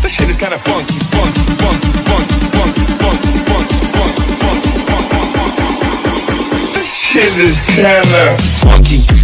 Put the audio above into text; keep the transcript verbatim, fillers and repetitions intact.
This shit is kind of funky, funky, funky, funky, funky, funky, funky, funky, funky, funky, funky. This shit is kind of funky.